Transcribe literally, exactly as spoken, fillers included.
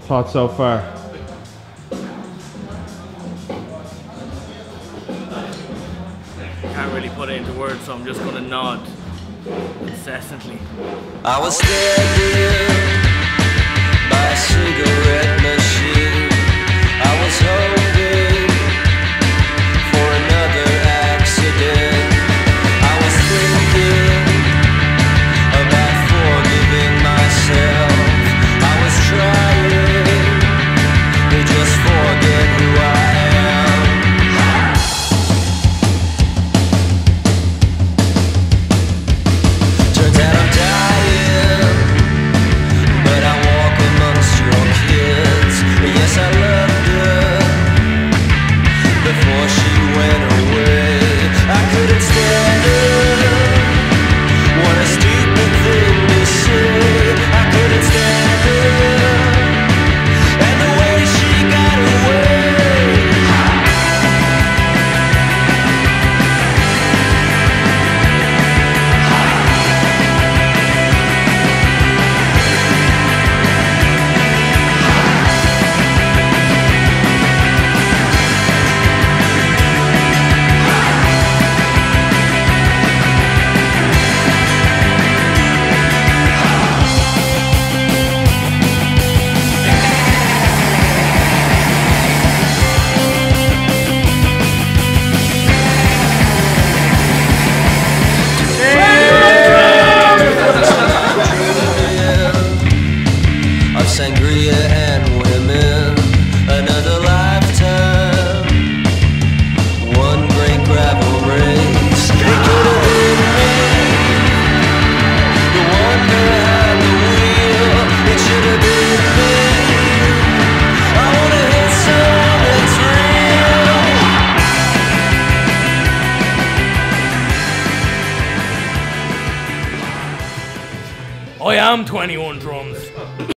thoughts so far? Can't really put it into words, so I'm just gonna nod incessantly. I was standing by a cigarette machine. I was hoping for another accident. I was thinking about forgiving myself. I was trying to just forget who I am. Turns out I'm dying, but I walk amongst your kids. Yes, I loved her before she went away. I couldn't stand her. What a stupid thing to say. I couldn't stand her and the way she got away. Of sangria and women, another lifetime, one great gravel race. It could have been me, the one behind the wheel. It should have been me. I wanna hit some that's real. I am twenty-one drums.